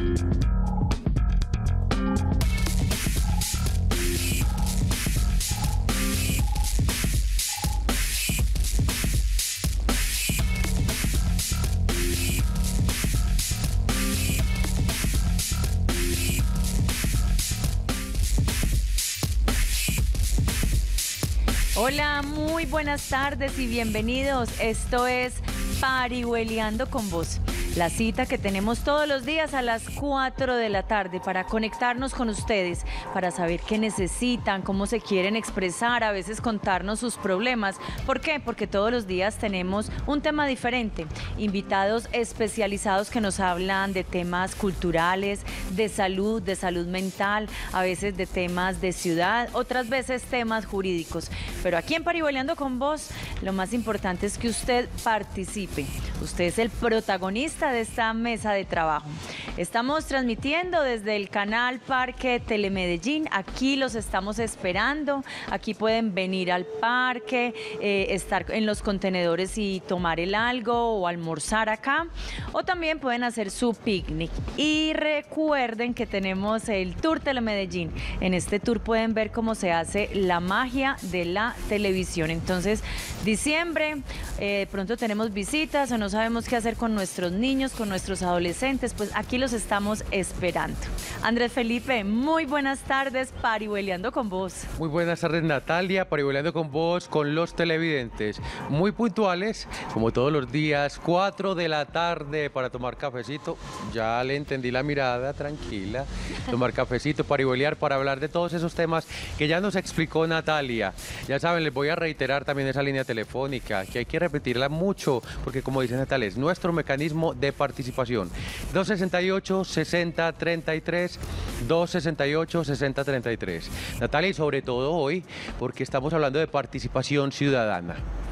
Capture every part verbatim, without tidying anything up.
Hola, muy buenas tardes y bienvenidos. Esto es Parihueliando con Vos, la cita que tenemos todos los días a las cuatro de la tarde para conectarnos con ustedes, para saber qué necesitan, cómo se quieren expresar, a veces contarnos sus problemas. ¿Por qué? Porque todos los días tenemos un tema diferente, invitados especializados que nos hablan de temas culturales, de salud, de salud mental, a veces de temas de ciudad, otras veces temas jurídicos. Pero aquí en Parihueliando con Vos, lo más importante es que usted participe. Usted es el protagonista de esta mesa de trabajo. Estamos transmitiendo desde el canal Parque Telemedellín. Aquí los estamos esperando. Aquí pueden venir al parque, eh, estar en los contenedores y tomar el algo o almorzar acá. O también pueden hacer su picnic. Y recuerden que tenemos el Tour Telemedellín. En este tour pueden ver cómo se hace la magia de la televisión. Entonces, diciembre, eh, pronto tenemos visitas o no sabemos qué hacer con nuestros niños, con nuestros adolescentes, pues aquí los estamos esperando. Andrés Felipe, muy buenas tardes, Parihueliando con Vos. Muy buenas tardes, Natalia, Parihueliando con Vos, con los televidentes. Muy puntuales, como todos los días, cuatro de la tarde para tomar cafecito. Ya le entendí la mirada, tranquila. Tomar cafecito, parihueliar, para hablar de todos esos temas que ya nos explicó Natalia. Ya saben, les voy a reiterar también esa línea telefónica, que hay que repetirla mucho, porque como dice Natalia, es nuestro mecanismo de participación. dos sesenta y ocho, sesenta, treinta y tres, dos sesenta y ocho, sesenta, treinta y tres. Natalia, y sobre todo hoy, porque estamos hablando de participación ciudadana.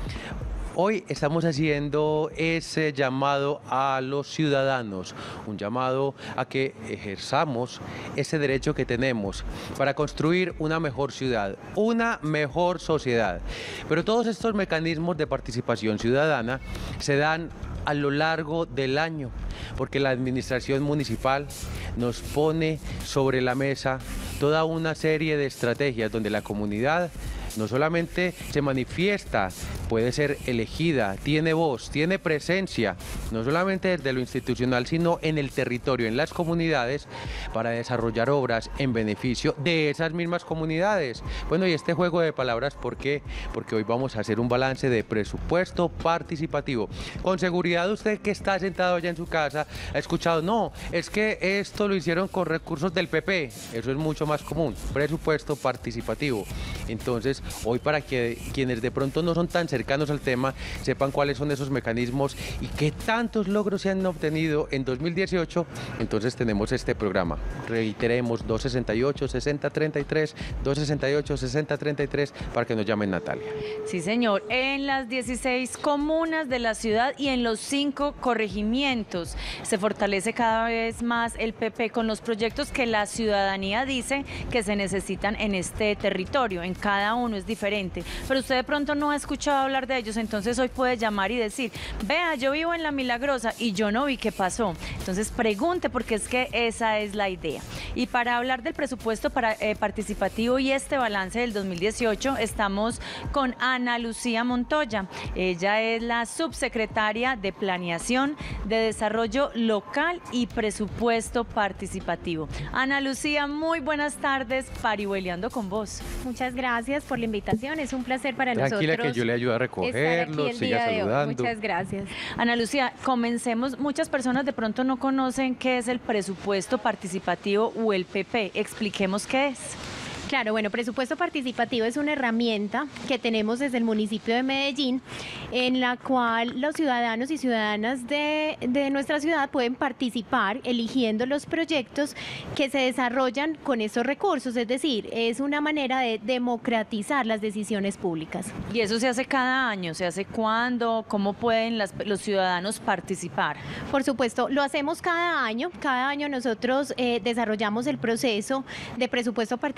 Hoy estamos haciendo ese llamado a los ciudadanos, un llamado a que ejerzamos ese derecho que tenemos para construir una mejor ciudad, una mejor sociedad. Pero todos estos mecanismos de participación ciudadana se dan a lo largo del año, porque la administración municipal nos pone sobre la mesa toda una serie de estrategias donde la comunidad no solamente se manifiesta, puede ser elegida, tiene voz, tiene presencia, no solamente desde lo institucional, sino en el territorio, en las comunidades, para desarrollar obras en beneficio de esas mismas comunidades. Bueno, y este juego de palabras, ¿por qué? Porque hoy vamos a hacer un balance de presupuesto participativo. Con seguridad usted que está sentado allá en su casa ha escuchado, no, es que esto lo hicieron con recursos del P P, eso es mucho más común, presupuesto participativo. Entonces, hoy para que quienes de pronto no son tan cercanos al tema sepan cuáles son esos mecanismos y qué tantos logros se han obtenido en dos mil dieciocho, entonces tenemos este programa. Reiteremos, dos sesenta y ocho, sesenta, treinta y tres, dos sesenta y ocho, sesenta, treinta y tres, para que nos llamen, Natalia. Sí, señor, en las dieciséis comunas de la ciudad y en los cinco corregimientos se fortalece cada vez más el P P con los proyectos que la ciudadanía dice que se necesitan en este territorio. En cada uno es diferente, pero usted de pronto no ha escuchado hablar de ellos, entonces hoy puede llamar y decir, vea, yo vivo en La Milagrosa y yo no vi qué pasó. Entonces pregunte, porque es que esa es la idea. Y para hablar del presupuesto para, eh, participativo y este balance del dos mil dieciocho, estamos con Ana Lucía Montoya. Ella es la subsecretaria de Planeación, de Desarrollo Local y Presupuesto Participativo. Ana Lucía, muy buenas tardes, Parihueliando con Vos. Muchas gracias por la invitación, es un placer para Tranquila, nosotros. Tranquila, que yo le ayudo a recogerlo, siga saludando. Muchas gracias. Ana Lucía, comencemos. Muchas personas de pronto no conocen qué es el presupuesto participativo o el P P. Expliquemos qué es. Claro, bueno, presupuesto participativo es una herramienta que tenemos desde el municipio de Medellín, en la cual los ciudadanos y ciudadanas de, de nuestra ciudad pueden participar eligiendo los proyectos que se desarrollan con estos recursos, es decir, es una manera de democratizar las decisiones públicas. ¿Y eso se hace cada año? ¿Se hace cuándo? ¿Cómo pueden las, los ciudadanos participar? Por supuesto, lo hacemos cada año. Cada año nosotros eh, desarrollamos el proceso de presupuesto participativo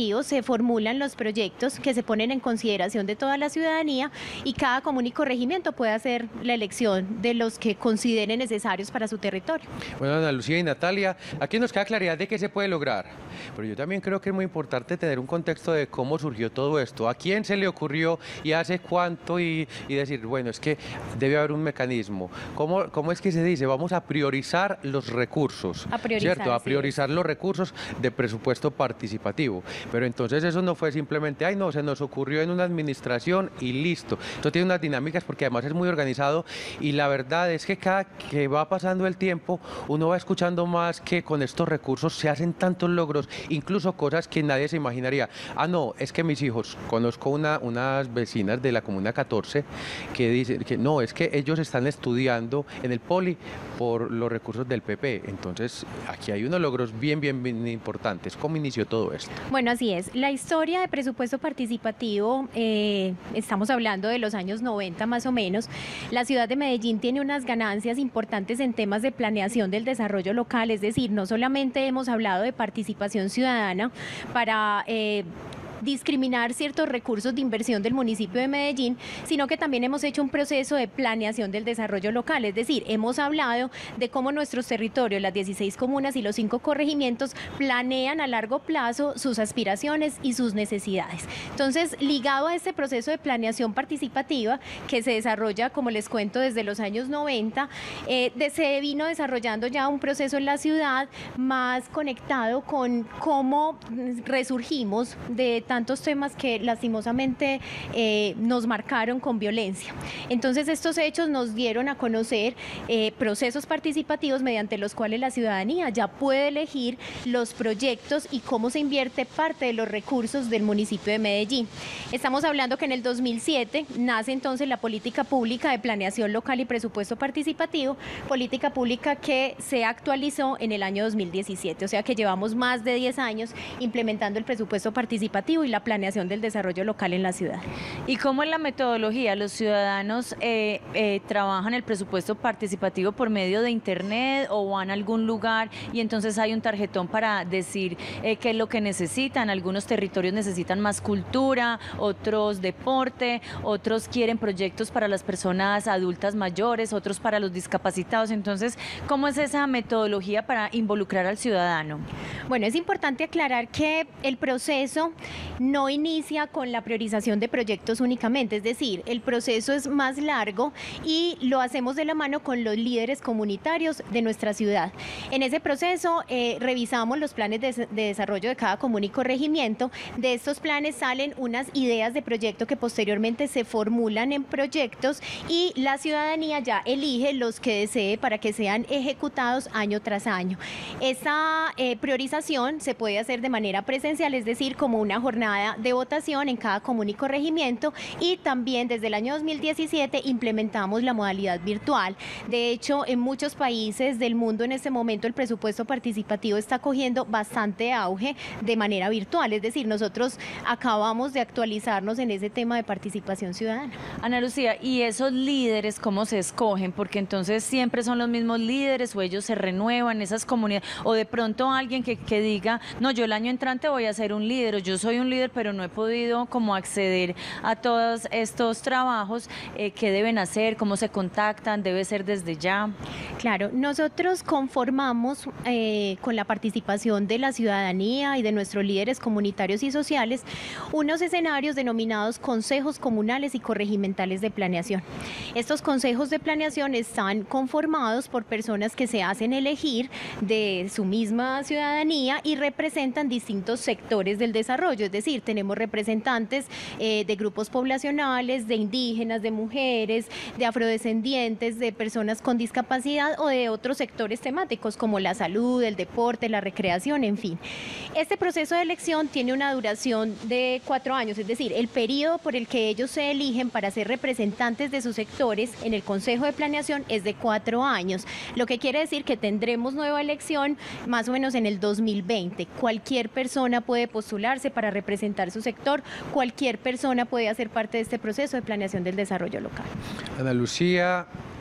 participativo se formulan los proyectos que se ponen en consideración de toda la ciudadanía y cada comuna y corregimiento puede hacer la elección de los que considere necesarios para su territorio. Bueno, Ana Lucía y Natalia, aquí nos queda claridad de qué se puede lograr, pero yo también creo que es muy importante tener un contexto de cómo surgió todo esto, a quién se le ocurrió y hace cuánto y, y decir, bueno, es que debe haber un mecanismo. ¿Cómo, cómo es que se dice? Vamos a priorizar los recursos, a priorizar, ¿cierto? A priorizar sí. los recursos de presupuesto participativo, pero entonces eso no fue simplemente, ay no, se nos ocurrió en una administración y listo. Esto tiene unas dinámicas porque además es muy organizado y la verdad es que cada que va pasando el tiempo uno va escuchando más que con estos recursos se hacen tantos logros, incluso cosas que nadie se imaginaría. Ah no, es que mis hijos, conozco una, unas vecinas de la Comuna catorce que dicen que no, es que ellos están estudiando en el Poli por los recursos del P P, entonces aquí hay unos logros bien, bien, bien importantes. ¿Cómo inició todo esto? Bueno, así es. La historia de presupuesto participativo, eh, estamos hablando de los años noventa más o menos. La ciudad de Medellín tiene unas ganancias importantes en temas de planeación del desarrollo local, es decir, no solamente hemos hablado de participación ciudadana para Eh, discriminar ciertos recursos de inversión del municipio de Medellín, sino que también hemos hecho un proceso de planeación del desarrollo local, es decir, hemos hablado de cómo nuestros territorios, las dieciséis comunas y los cinco corregimientos planean a largo plazo sus aspiraciones y sus necesidades. Entonces, ligado a este proceso de planeación participativa que se desarrolla, como les cuento, desde los años noventa, eh, de, se vino desarrollando ya un proceso en la ciudad más conectado con cómo resurgimos de tantos temas que lastimosamente eh, nos marcaron con violencia. Entonces estos hechos nos dieron a conocer eh, procesos participativos mediante los cuales la ciudadanía ya puede elegir los proyectos y cómo se invierte parte de los recursos del municipio de Medellín. Estamos hablando que en el dos mil siete nace entonces la política pública de planeación local y presupuesto participativo, política pública que se actualizó en el año dos mil diecisiete, o sea que llevamos más de diez años implementando el presupuesto participativo y la planeación del desarrollo local en la ciudad. ¿Y cómo es la metodología? ¿Los ciudadanos eh, eh, trabajan el presupuesto participativo por medio de internet o van a algún lugar y entonces hay un tarjetón para decir eh, qué es lo que necesitan? Algunos territorios necesitan más cultura, otros deporte, otros quieren proyectos para las personas adultas mayores, otros para los discapacitados. Entonces, ¿cómo es esa metodología para involucrar al ciudadano? Bueno, es importante aclarar que el proceso no inicia con la priorización de proyectos únicamente, es decir, el proceso es más largo y lo hacemos de la mano con los líderes comunitarios de nuestra ciudad. En ese proceso eh, revisamos los planes de, de desarrollo de cada comuna y corregimiento. De estos planes salen unas ideas de proyecto que posteriormente se formulan en proyectos y la ciudadanía ya elige los que desee para que sean ejecutados año tras año. Esta eh, priorización se puede hacer de manera presencial, es decir, como una jornada de votación en cada comuna y corregimiento, y también desde el año dos mil diecisiete implementamos la modalidad virtual. De hecho, en muchos países del mundo en este momento el presupuesto participativo está cogiendo bastante auge de manera virtual, es decir, nosotros acabamos de actualizarnos en ese tema de participación ciudadana. Ana Lucía, ¿y esos líderes cómo se escogen? Porque entonces siempre son los mismos líderes o ellos se renuevan, esas comunidades, o de pronto alguien que, que diga, no, yo el año entrante voy a ser un líder, o yo soy un líder, pero no he podido como acceder a todos estos trabajos, eh, ¿qué deben hacer? ¿Cómo se contactan? ¿Debe ser desde ya? Claro, nosotros conformamos eh, con la participación de la ciudadanía y de nuestros líderes comunitarios y sociales unos escenarios denominados consejos comunales y corregimentales de planeación. Estos consejos de planeación están conformados por personas que se hacen elegir de su misma ciudadanía y representan distintos sectores del desarrollo, es decir, tenemos representantes eh, de grupos poblacionales, de indígenas, de mujeres, de afrodescendientes, de personas con discapacidad o de otros sectores temáticos como la salud, el deporte, la recreación, en fin. Este proceso de elección tiene una duración de cuatro años, es decir, el periodo por el que ellos se eligen para ser representantes de sus sectores en el Consejo de Planeación es de cuatro años, lo que quiere decir que tendremos nueva elección más o menos en el dos mil veinte. Cualquier persona puede postularse para representar su sector, cualquier persona puede hacer parte de este proceso de planeación del desarrollo local. Ana Lucía,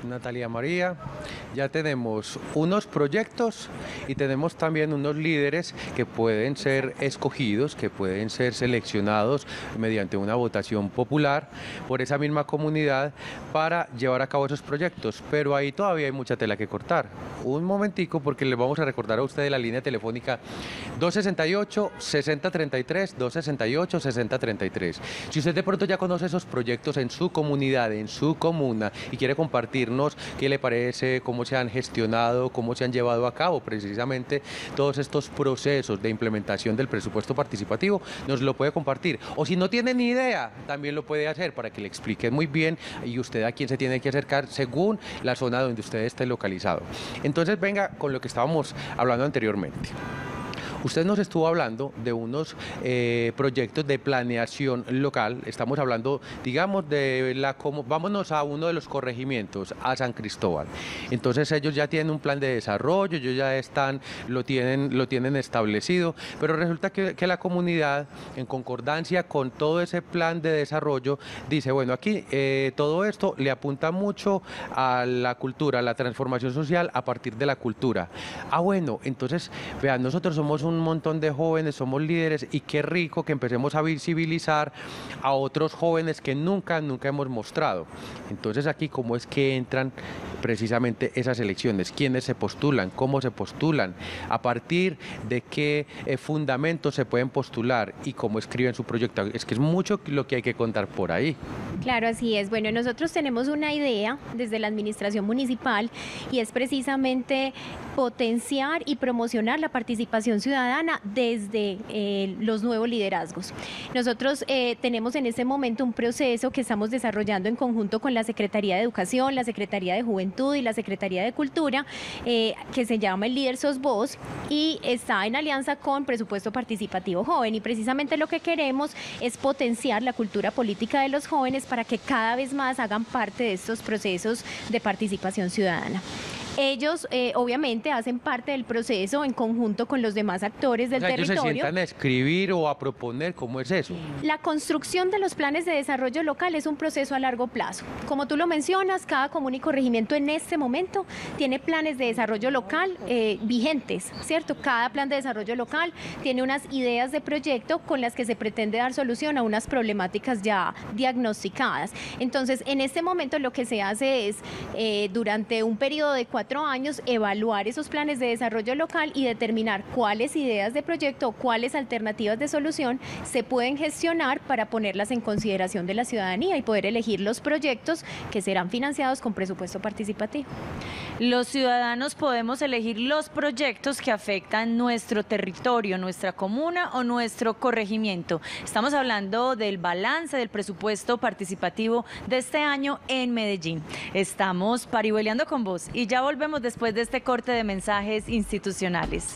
Natalia María, ya tenemos unos proyectos y tenemos también unos líderes que pueden ser escogidos, que pueden ser seleccionados mediante una votación popular por esa misma comunidad para llevar a cabo esos proyectos, pero ahí todavía hay mucha tela que cortar. Un momentico, porque les vamos a recordar a ustedes la línea telefónica dos sesenta y ocho, sesenta treinta y tres, dos sesenta y ocho, sesenta treinta y tres. Si usted de pronto ya conoce esos proyectos en su comunidad, en su comuna, y quiere compartirnos qué le parece, cómo se han gestionado, cómo se han llevado a cabo precisamente todos estos procesos de implementación del presupuesto participativo, nos lo puede compartir. O si no tiene ni idea, también lo puede hacer para que le explique muy bien y usted a quién se tiene que acercar según la zona donde usted esté localizado. Entonces venga con lo que estábamos hablando anteriormente. Usted nos estuvo hablando de unos eh, proyectos de planeación local. Estamos hablando, digamos, de la como vámonos a uno de los corregimientos, a San Cristóbal. Entonces ellos ya tienen un plan de desarrollo, ellos ya están, lo tienen, lo tienen establecido, pero resulta que, que la comunidad, en concordancia con todo ese plan de desarrollo, dice, bueno, aquí eh, todo esto le apunta mucho a la cultura, a la transformación social a partir de la cultura. Ah, bueno, entonces, vean, nosotros somos un un montón de jóvenes, somos líderes y qué rico que empecemos a visibilizar a otros jóvenes que nunca, nunca hemos mostrado. Entonces aquí, ¿cómo es que entran precisamente esas elecciones? ¿Quiénes se postulan? ¿Cómo se postulan? ¿A partir de qué eh, fundamentos se pueden postular? ¿Y cómo escriben su proyecto? Es que es mucho lo que hay que contar por ahí. Claro, así es. Bueno, nosotros tenemos una idea desde la administración municipal y es precisamente potenciar y promocionar la participación ciudadana desde eh, los nuevos liderazgos. Nosotros eh, tenemos en este momento un proceso que estamos desarrollando en conjunto con la Secretaría de Educación, la Secretaría de Juventud y la Secretaría de Cultura, eh, que se llama el Líder Sos Vos y está en alianza con Presupuesto Participativo Joven, y precisamente lo que queremos es potenciar la cultura política de los jóvenes para que cada vez más hagan parte de estos procesos de participación ciudadana. Ellos eh, obviamente hacen parte del proceso en conjunto con los demás actores del o sea, territorio. ¿Ellos se sientan a escribir o a proponer? ¿Cómo es eso? La construcción de los planes de desarrollo local es un proceso a largo plazo. Como tú lo mencionas, cada comuna y corregimiento en este momento tiene planes de desarrollo local eh, vigentes, ¿cierto? Cada plan de desarrollo local tiene unas ideas de proyecto con las que se pretende dar solución a unas problemáticas ya diagnosticadas. Entonces, en este momento lo que se hace es, eh, durante un periodo de cuatro años, evaluar esos planes de desarrollo local y determinar cuáles ideas de proyecto o cuáles alternativas de solución se pueden gestionar para ponerlas en consideración de la ciudadanía y poder elegir los proyectos que serán financiados con presupuesto participativo. Los ciudadanos podemos elegir los proyectos que afectan nuestro territorio, nuestra comuna o nuestro corregimiento. Estamos hablando del balance del presupuesto participativo de este año en Medellín. Estamos parihueleando con vos y ya volvemos después de este corte de mensajes institucionales.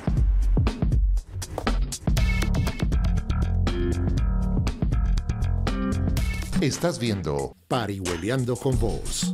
Estás viendo Parihueleando con Vos.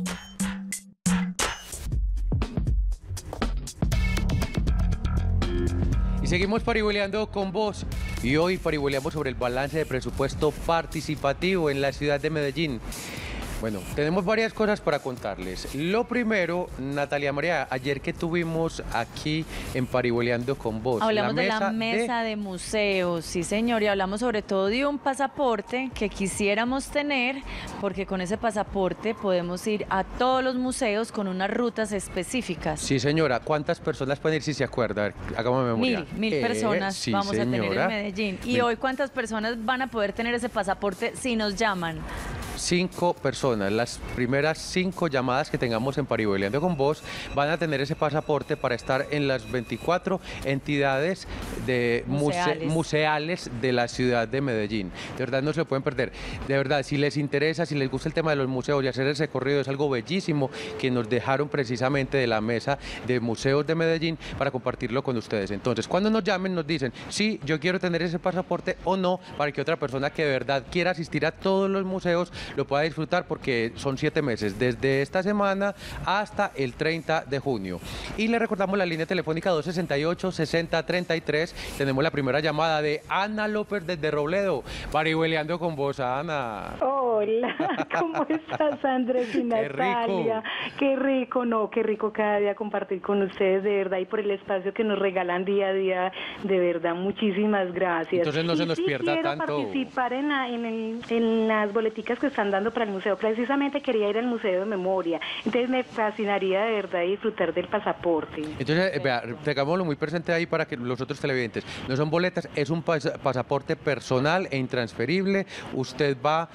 Y seguimos parihueleando con vos. Y hoy parihueleamos sobre el balance de presupuesto participativo en la ciudad de Medellín. Bueno, tenemos varias cosas para contarles. Lo primero, Natalia María, ayer que tuvimos aquí en Parihueleando con vos. Hablamos la de la mesa de... de museos, sí señor, y hablamos sobre todo de un pasaporte que quisiéramos tener, porque con ese pasaporte podemos ir a todos los museos con unas rutas específicas. Sí señora, ¿cuántas personas pueden ir si se acuerda? A ver, hagamos memoria. Mil, mil eh, personas sí, vamos señora. a tener en Medellín. Y mil. Hoy, ¿cuántas personas van a poder tener ese pasaporte si nos llaman? Cinco personas, las primeras cinco llamadas que tengamos en Parihueleando con vos van a tener ese pasaporte para estar en las veinticuatro entidades de museales. Muse museales de la ciudad de Medellín. De verdad no se lo pueden perder. De verdad, si les interesa, si les gusta el tema de los museos y hacer ese recorrido, es algo bellísimo que nos dejaron precisamente de la mesa de museos de Medellín para compartirlo con ustedes. Entonces, cuando nos llamen, nos dicen, sí, yo quiero tener ese pasaporte o no, para que otra persona que de verdad quiera asistir a todos los museos lo pueda disfrutar, porque son siete meses, desde esta semana hasta el treinta de junio. Y le recordamos la línea telefónica dos sesenta y ocho, sesenta treinta y tres. Tenemos la primera llamada de Ana López desde Robledo. Parihueleando con vos, Ana. Hola, ¿cómo estás, Andrés y Natalia? Qué rico. Qué rico, no, qué rico cada día compartir con ustedes, de verdad, y por el espacio que nos regalan día a día, de verdad, muchísimas gracias. Entonces no se nos y sí pierda quiero tanto. participar en, la, en, el, en las boleticas que están dando para el museo. Precisamente quería ir al Museo de Memoria, entonces me fascinaría de verdad disfrutar del pasaporte. Entonces, vea, tengámoslo muy presente ahí para que los otros televidentes, no son boletas, es un pas pasaporte personal e intransferible. Usted va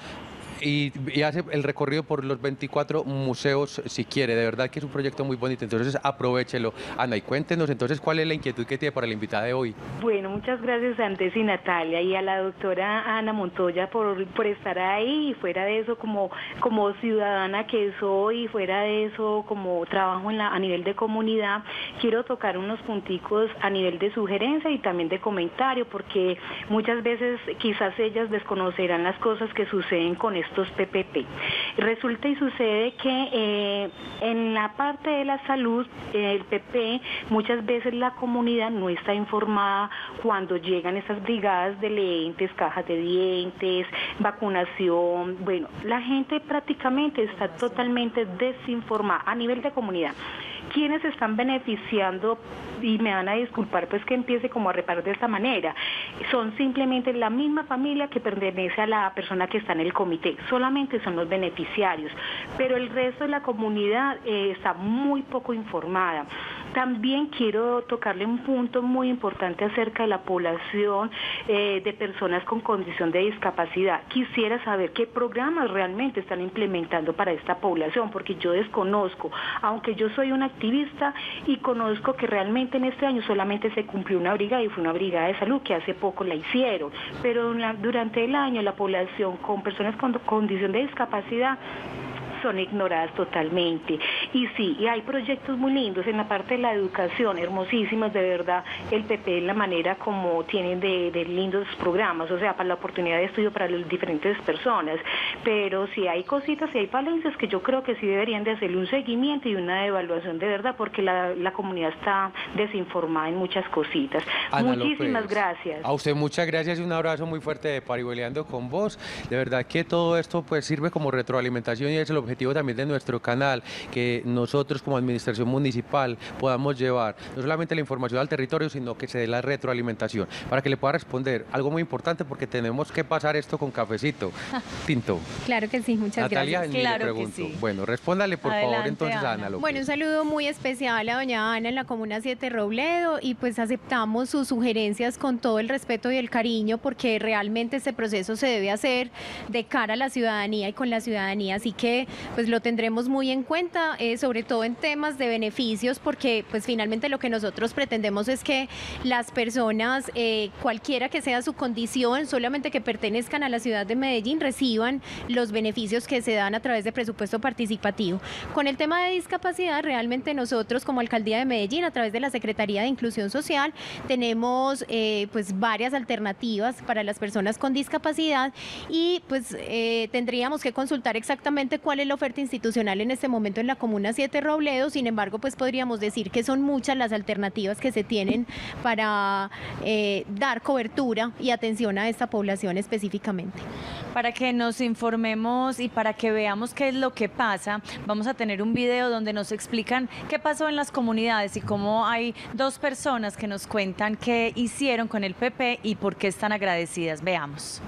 y, y hace el recorrido por los veinticuatro museos si quiere. De verdad que es un proyecto muy bonito, entonces aprovéchelo. Ana, y cuéntenos entonces cuál es la inquietud que tiene para la invitada de hoy. Bueno, muchas gracias a Andrés y Natalia y a la doctora Ana Montoya por, por estar ahí, y fuera de eso como, como ciudadana que soy, y fuera de eso como trabajo en la, a nivel de comunidad, quiero tocar unos punticos a nivel de sugerencia y también de comentario, porque muchas veces quizás ellas desconocerán las cosas que suceden con esto. Estos P P P. Resulta y sucede que eh, en la parte de la salud, eh, el P P, muchas veces la comunidad no está informada cuando llegan esas brigadas de lentes, cajas de dientes, vacunación. Bueno, la gente prácticamente está totalmente desinformada a nivel de comunidad. ¿Quiénes están beneficiando? Y me van a disculpar pues que empiece como a reparar de esta manera. Son simplemente la misma familia que pertenece a la persona que está en el comité, solamente son los beneficiarios, pero el resto de la comunidad eh, está muy poco informada. También quiero tocarle un punto muy importante acerca de la población eh, de personas con condición de discapacidad. Quisiera saber qué programas realmente están implementando para esta población, porque yo desconozco, aunque yo soy una activista y conozco que realmente en este año solamente se cumplió una brigada y fue una brigada de salud que hace poco la hicieron, pero durante el año la población con personas con condición de discapacidad son ignoradas totalmente. Y sí, y hay proyectos muy lindos en la parte de la educación, hermosísimos, de verdad, el P P, la manera como tienen de, de lindos programas, o sea, para la oportunidad de estudio para las diferentes personas, pero sí hay cositas y hay falencias que yo creo que sí deberían de hacerle un seguimiento y una evaluación de verdad, porque la, la comunidad está desinformada en muchas cositas. Ana Muchísimas López, gracias. A usted muchas gracias y un abrazo muy fuerte de Parihueliando con Vos. De verdad que todo esto pues sirve como retroalimentación y es el objetivo también de nuestro canal, que nosotros como administración municipal podamos llevar no solamente la información al territorio, sino que se dé la retroalimentación para que le pueda responder algo muy importante, porque tenemos que pasar esto con cafecito tinto. Claro que sí, muchas Natalia, gracias. ni Claro le que pregunto. sí. Bueno, respóndale por favor Adelante, entonces a Ana. Ana López. Bueno, un saludo muy especial a doña Ana en la Comuna siete Robledo, y pues aceptamos sus sugerencias con todo el respeto y el cariño, porque realmente este proceso se debe hacer de cara a la ciudadanía y con la ciudadanía, así que pues lo tendremos muy en cuenta, eh, sobre todo en temas de beneficios, porque pues finalmente lo que nosotros pretendemos es que las personas, eh, cualquiera que sea su condición, solamente que pertenezcan a la ciudad de Medellín, reciban los beneficios que se dan a través de presupuesto participativo. Con el tema de discapacidad, realmente nosotros como Alcaldía de Medellín, a través de la Secretaría de Inclusión Social, tenemos eh, pues varias alternativas para las personas con discapacidad, y pues eh, tendríamos que consultar exactamente cuál es la oferta institucional en este momento en la Comuna siete Robledo. Sin embargo, pues podríamos decir que son muchas las alternativas que se tienen para eh, dar cobertura y atención a esta población específicamente. Para que nos informemos y para que veamos qué es lo que pasa, vamos a tener un video donde nos explican qué pasó en las comunidades y cómo hay dos personas que nos cuentan qué hicieron con el P P y por qué están agradecidas. Veamos.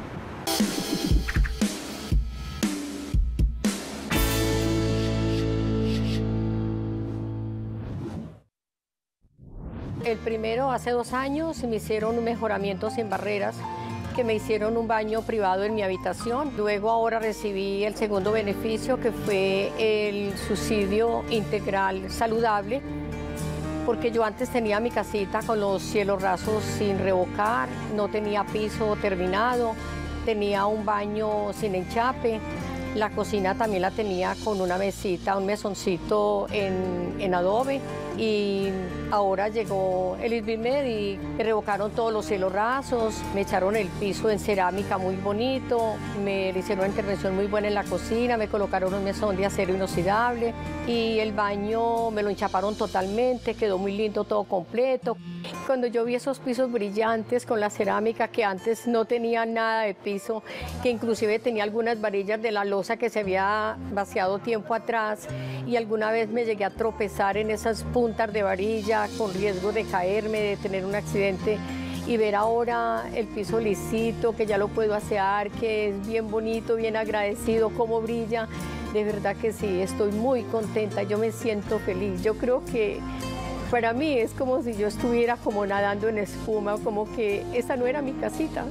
El primero, hace dos años, me hicieron un mejoramiento sin barreras, que me hicieron un baño privado en mi habitación. Luego ahora recibí el segundo beneficio, que fue el subsidio integral saludable, porque yo antes tenía mi casita con los cielos rasos sin revocar, no tenía piso terminado, tenía un baño sin enchape. La cocina también la tenía con una mesita, un mesoncito en, en adobe, y ahora llegó el ISBIMED y me revocaron todos los cielos rasos, me echaron el piso en cerámica muy bonito, me hicieron una intervención muy buena en la cocina, me colocaron un mesón de acero inoxidable y el baño me lo enchaparon totalmente, quedó muy lindo, todo completo. Cuando yo vi esos pisos brillantes con la cerámica que antes no tenía nada de piso, que inclusive tenía algunas varillas de la loza que se había vaciado tiempo atrás y alguna vez me llegué a tropezar en esas puntas de varilla con riesgo de caerme, de tener un accidente, y ver ahora el piso lisito, que ya lo puedo asear, que es bien bonito, bien agradecido, cómo brilla. De verdad que sí, estoy muy contenta, yo me siento feliz. Yo creo que para mí es como si yo estuviera como nadando en espuma, como que esa no era mi casita.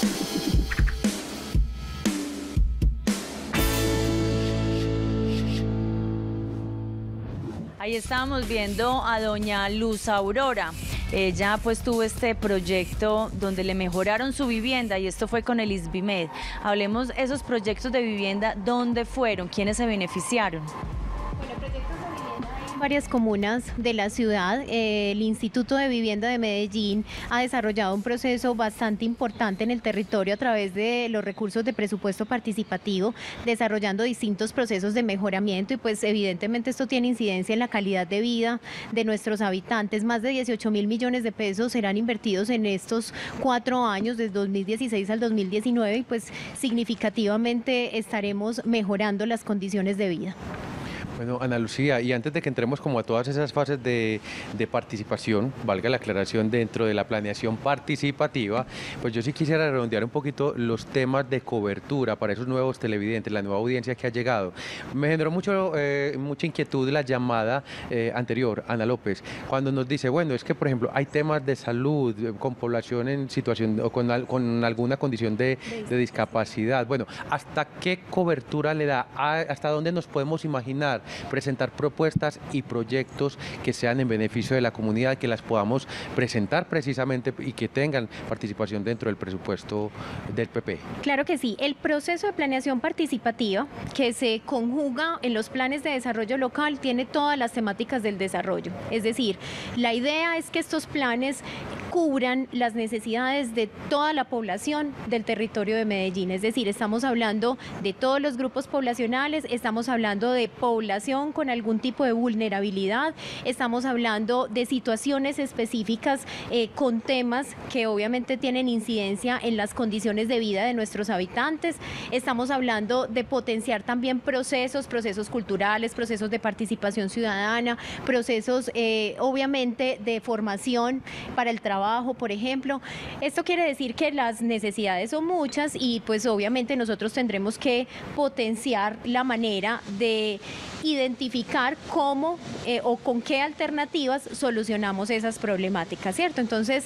Ahí estábamos viendo a doña Luz Aurora. Ella pues tuvo este proyecto donde le mejoraron su vivienda y esto fue con el ISVIMED. Hablemos esos proyectos de vivienda, ¿dónde fueron? ¿Quiénes se beneficiaron? Bueno, proyectos de vivienda en varias comunas de la ciudad. Eh, el Instituto de Vivienda de Medellín ha desarrollado un proceso bastante importante en el territorio a través de los recursos de presupuesto participativo, desarrollando distintos procesos de mejoramiento y pues evidentemente esto tiene incidencia en la calidad de vida de nuestros habitantes. Más de dieciocho mil millones de pesos serán invertidos en estos cuatro años, desde dos mil dieciséis al dos mil diecinueve, y pues significativamente estaremos mejorando las condiciones de vida. Bueno, Ana Lucía, y antes de que entremos como a todas esas fases de, de participación, valga la aclaración, dentro de la planeación participativa, pues yo sí quisiera redondear un poquito los temas de cobertura para esos nuevos televidentes, la nueva audiencia que ha llegado. Me generó mucho, eh, mucha inquietud la llamada eh, anterior, Ana López, cuando nos dice, bueno, es que por ejemplo hay temas de salud, eh, con población en situación o con, al, con alguna condición de, de discapacidad. Bueno, ¿hasta qué cobertura le da? ¿Hasta dónde nos podemos imaginar presentar propuestas y proyectos que sean en beneficio de la comunidad, que las podamos presentar precisamente y que tengan participación dentro del presupuesto del P P? Claro que sí, el proceso de planeación participativa que se conjuga en los planes de desarrollo local tiene todas las temáticas del desarrollo, es decir, la idea es que estos planes cubran las necesidades de toda la población del territorio de Medellín, es decir, estamos hablando de todos los grupos poblacionales, estamos hablando de población con algún tipo de vulnerabilidad, estamos hablando de situaciones específicas eh, con temas que obviamente tienen incidencia en las condiciones de vida de nuestros habitantes, estamos hablando de potenciar también procesos, procesos culturales, procesos de participación ciudadana, procesos eh, obviamente de formación para el trabajo, por ejemplo. Esto quiere decir que las necesidades son muchas y pues obviamente nosotros tendremos que potenciar la manera de identificar cómo eh, o con qué alternativas solucionamos esas problemáticas, ¿cierto? Entonces,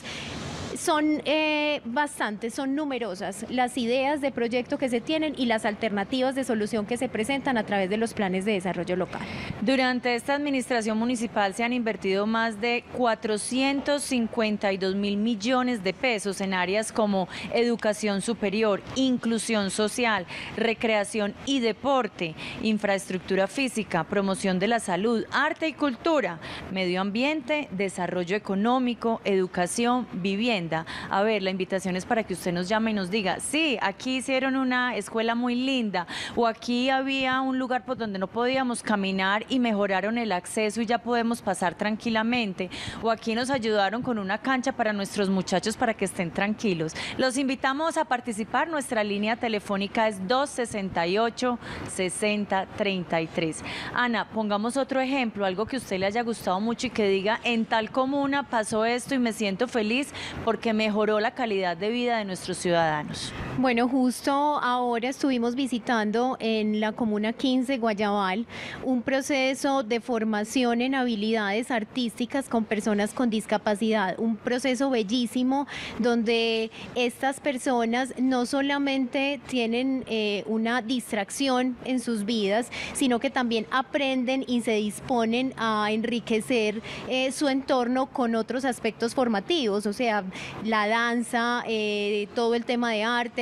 son eh, bastantes, son numerosas las ideas de proyecto que se tienen y las alternativas de solución que se presentan a través de los planes de desarrollo local. Durante esta administración municipal se han invertido más de cuatrocientos cincuenta y dos mil millones de pesos en áreas como educación superior, inclusión social, recreación y deporte, infraestructura física, promoción de la salud, arte y cultura, medio ambiente, desarrollo económico, educación, vivienda. A ver, la invitación es para que usted nos llame y nos diga, sí, aquí hicieron una escuela muy linda, o aquí había un lugar por donde no podíamos caminar y mejoraron el acceso y ya podemos pasar tranquilamente, o aquí nos ayudaron con una cancha para nuestros muchachos para que estén tranquilos. Los invitamos a participar, nuestra línea telefónica es dos sesenta y ocho, sesenta, treinta y tres. Ana, pongamos otro ejemplo, algo que a usted le haya gustado mucho y que diga, en tal comuna pasó esto y me siento feliz porque mejoró la calidad de vida de nuestros ciudadanos. Bueno, justo ahora estuvimos visitando en la comuna quince, Guayabal, un proceso de formación en habilidades artísticas con personas con discapacidad, un proceso bellísimo donde estas personas no solamente tienen eh, una distracción en sus vidas, sino que también aprenden y se disponen a enriquecer eh, su entorno con otros aspectos formativos, o sea, la danza, eh, todo el tema de arte,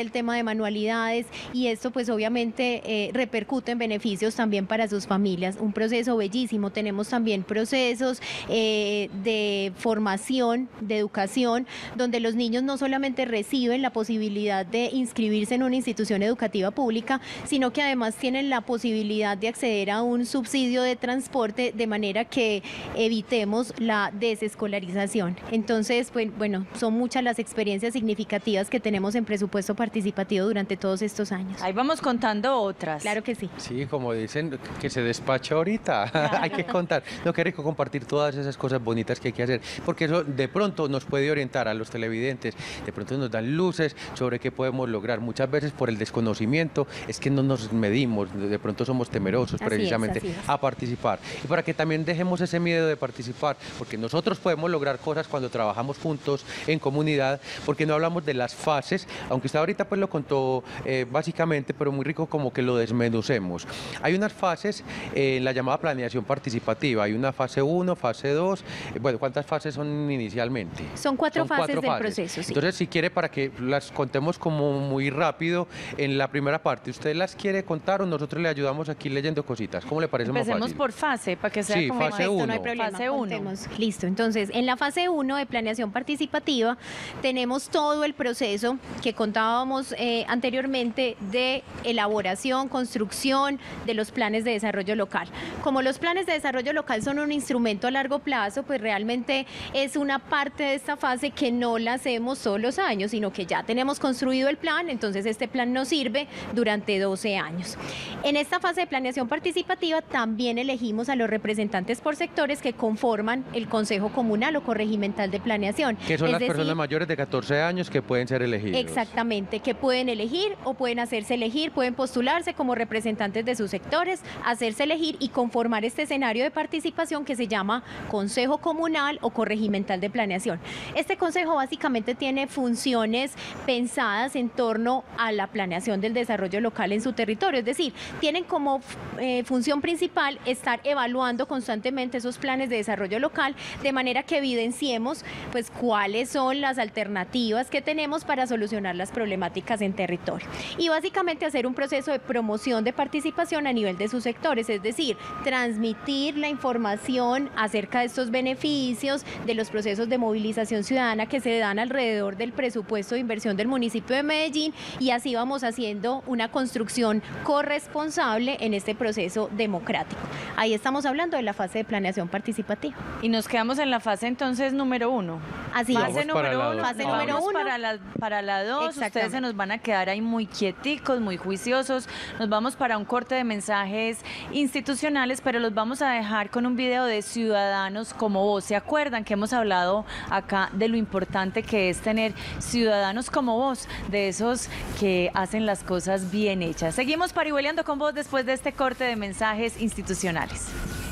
el tema de manualidades y esto pues obviamente eh, repercute en beneficios también para sus familias. Un proceso bellísimo. Tenemos también procesos eh, de formación, de educación, donde los niños no solamente reciben la posibilidad de inscribirse en una institución educativa pública, sino que además tienen la posibilidad de acceder a un subsidio de transporte de manera que evitemos la desescolarización. Entonces, pues, bueno, son muchas las experiencias significativas que tenemos en presupuesto participativo durante todos estos años. Ahí vamos contando otras. Claro que sí. Sí, como dicen, que se despacha ahorita. Hay que contar. No, qué rico compartir todas esas cosas bonitas que hay que hacer, porque eso de pronto nos puede orientar a los televidentes, de pronto nos dan luces sobre qué podemos lograr. Muchas veces por el desconocimiento es que no nos medimos, de pronto somos temerosos Así precisamente es, así es. a participar. Y para que también dejemos ese miedo de participar, porque nosotros podemos lograr cosas cuando trabajamos juntos en comunidad, porque no hablamos de las fases, aunque usted ahorita pues lo contó eh, básicamente, pero muy rico como que lo desmenucemos. Hay unas fases eh, en la llamada planeación participativa, hay una fase uno, fase dos, eh, bueno, ¿cuántas fases son inicialmente? Son cuatro fases del fases. proceso, sí. Entonces, si quiere, para que las contemos como muy rápido, en la primera parte, ¿usted las quiere contar o nosotros le ayudamos aquí leyendo cositas? ¿Cómo le parece más Empecemos fácil? por fase, para que sea Sí, como fase más- Perfecto, no hay uno. problema. Fase uno. Contemos. Listo, entonces en la fase uno de planeación participativa tenemos todo el proceso que contábamos eh, anteriormente de elaboración, construcción de los planes de desarrollo local. Como los planes de desarrollo local son un instrumento a largo plazo, pues realmente es una parte de esta fase que no la hacemos todos los años, sino que ya tenemos construido el plan, entonces este plan nos sirve durante doce años. En esta fase de planeación participativa también elegimos a los representantes por sectores que conforman el Consejo Comunal o Corregimental de Planeación. Que son Es las decir, personas mayores de catorce años que pueden ser elegidos. exactamente, que pueden elegir o pueden hacerse elegir, pueden postularse como representantes de sus sectores, hacerse elegir y conformar este escenario de participación que se llama Consejo Comunal o Corregimental de Planeación. Este consejo básicamente tiene funciones pensadas en torno a la planeación del desarrollo local en su territorio, es decir, tienen como eh, función principal estar evaluando constantemente esos planes de desarrollo local de manera que evidenciemos pues cuáles son las alternativas que tenemos para solucionar las problemáticas en territorio y básicamente hacer un proceso de promoción de participación a nivel de sus sectores, es decir, transmitir la información acerca de estos beneficios, de los procesos de movilización ciudadana que se dan alrededor del presupuesto de inversión del municipio de Medellín y así vamos haciendo una construcción corresponsable en este proceso democrático. Ahí estamos hablando de la fase de planeación participativa. Y nos quedamos en la fase entonces número uno. Así Vamos Fase es. para la número dos. uno. Fase Vamos número uno. Para la, para la dos, ustedes Exactamente. se nos van a quedar ahí muy quieticos, muy juiciosos. Nos vamos para un corte de mensajes institucionales, pero los vamos a dejar con un video de ciudadanos como vos. ¿Se acuerdan que hemos hablado acá de lo importante que es tener ciudadanos como vos, de esos que hacen las cosas bien hechas? Seguimos parihueleando con vos después de este corte de mensajes institucionales.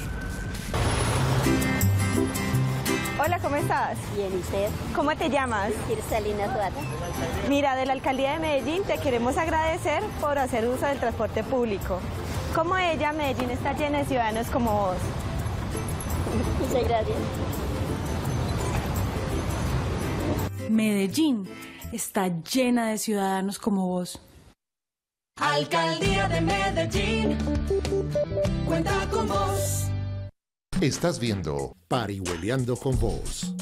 Hola, ¿cómo estás? Bien, ¿y usted? ¿Cómo te llamas? Cristalina Tuata. Mira, de la Alcaldía de Medellín te queremos agradecer por hacer uso del transporte público. Como ella, Medellín está llena de ciudadanos como vos. Muchas gracias. Medellín está llena de ciudadanos como vos. Alcaldía de Medellín, cuenta con vos. Estás viendo Parihueliando con Vos.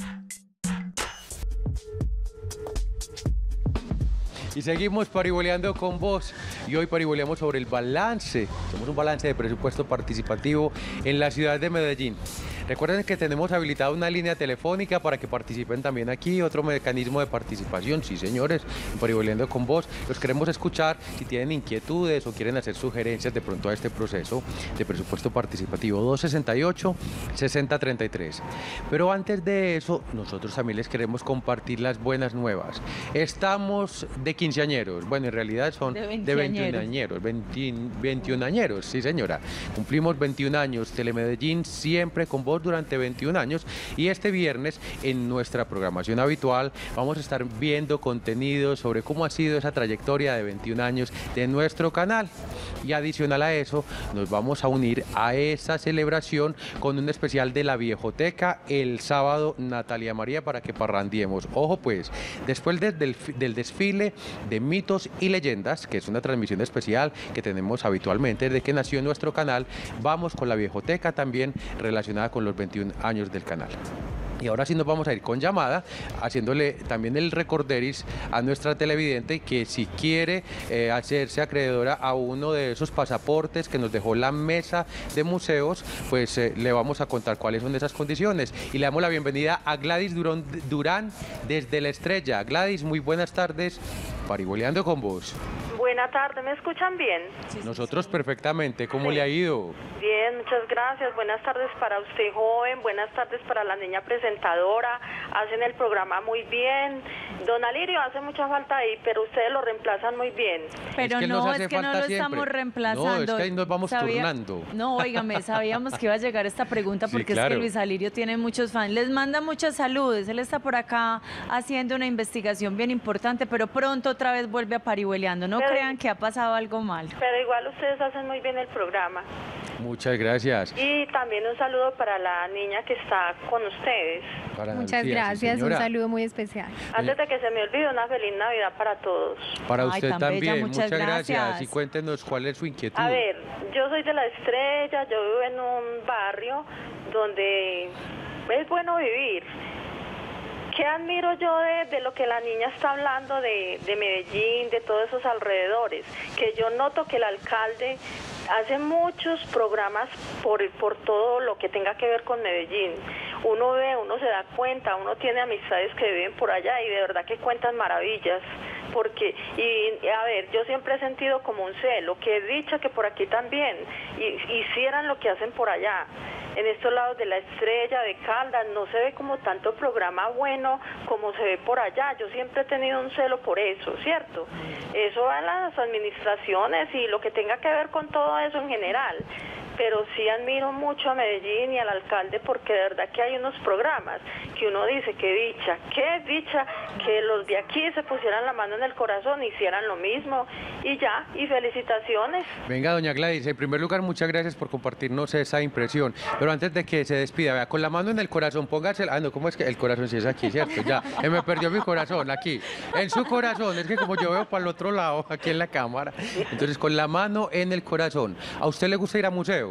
Y seguimos parihueleando con vos. Y hoy parihueleamos sobre el balance. Hacemos un balance de presupuesto participativo en la ciudad de Medellín. Recuerden que tenemos habilitada una línea telefónica para que participen también aquí, otro mecanismo de participación, sí señores, en Parihueleando con vos. Los queremos escuchar si tienen inquietudes o quieren hacer sugerencias de pronto a este proceso de presupuesto participativo. dos sesenta y ocho, sesenta treinta y tres. Pero antes de eso, nosotros también les queremos compartir las buenas nuevas. Estamos de quinceañeros, bueno, en realidad son De de veinteañeros. veintiunañeros, veintiunañeros, sí señora. Cumplimos veintiún años, Telemedellín siempre con vos Voz durante veintiún años y este viernes en nuestra programación habitual vamos a estar viendo contenido sobre cómo ha sido esa trayectoria de veintiún años de nuestro canal. Y adicional a eso, nos vamos a unir a esa celebración con un especial de la Viejoteca el sábado, Natalia María, para que parrandiemos. Ojo pues, después de, del, del desfile de mitos y leyendas, que es una transmisión especial que tenemos habitualmente desde que nació nuestro canal, vamos con la Viejoteca también relacionada con los veintiún años del canal. Y ahora sí nos vamos a ir con llamada, haciéndole también el recorderis a nuestra televidente que si quiere eh, hacerse acreedora a uno de esos pasaportes que nos dejó la mesa de museos, pues eh, le vamos a contar cuáles son esas condiciones. Y le damos la bienvenida a Gladys Durón, Durán desde La Estrella. Gladys, muy buenas tardes, parihueleando con vos. Buenas tardes, ¿me escuchan bien? Nosotros perfectamente, ¿cómo sí. le ha ido? Bien, muchas gracias. Buenas tardes para usted, joven. Buenas tardes para la niña presentadora. Hacen el programa muy bien. Don Alirio hace mucha falta ahí, pero ustedes lo reemplazan muy bien. Pero es que no, nos es que no lo siempre. estamos reemplazando. No, es que ahí nos vamos Sabía... turnando. No, óigame, sabíamos que iba a llegar esta pregunta porque sí, claro. es que Luis Alirio tiene muchos fans. Les manda muchas saludos. Él está por acá haciendo una investigación bien importante, pero pronto otra vez vuelve a parihueleando. No pero... crean que ha pasado algo mal. Pero igual ustedes hacen muy bien el programa. Muchas gracias. Y también un saludo para la niña que está con ustedes. Para Muchas sí, gracias, un saludo muy especial. Antes de que se me olvide, una feliz Navidad para todos. Para Ay, usted también, bella, muchas, muchas gracias. gracias. Y cuéntenos cuál es su inquietud. A ver, yo soy de La Estrella, yo vivo en un barrio donde es bueno vivir. ¿Qué admiro yo de, de lo que la niña está hablando de, de Medellín, de todos esos alrededores? Que yo noto que el alcalde hace muchos programas por, por todo lo que tenga que ver con Medellín. Uno ve, uno se da cuenta, uno tiene amistades que viven por allá y de verdad que cuentan maravillas. Porque, y a ver, yo siempre he sentido como un celo, que he dicho que por aquí también y, hicieran lo que hacen por allá. En estos lados de La Estrella, de Caldas, no se ve como tanto programa bueno como se ve por allá. Yo siempre he tenido un celo por eso, ¿cierto? Eso va a las administraciones y lo que tenga que ver con todo eso en general. Pero sí admiro mucho a Medellín y al alcalde porque de verdad que hay unos programas que uno dice que dicha, que dicha que los de aquí se pusieran la mano en el corazón, hicieran lo mismo y ya, y felicitaciones. Venga, doña Gladys, en primer lugar muchas gracias por compartirnos esa impresión, pero antes de que se despida, vea, con la mano en el corazón, póngase, ah no, ¿cómo es que el corazón sí es aquí, cierto? Ya, eh, me perdió mi corazón, aquí, en su corazón, es que como yo veo para el otro lado, aquí en la cámara, entonces con la mano en el corazón, ¿a usted le gusta ir a museos?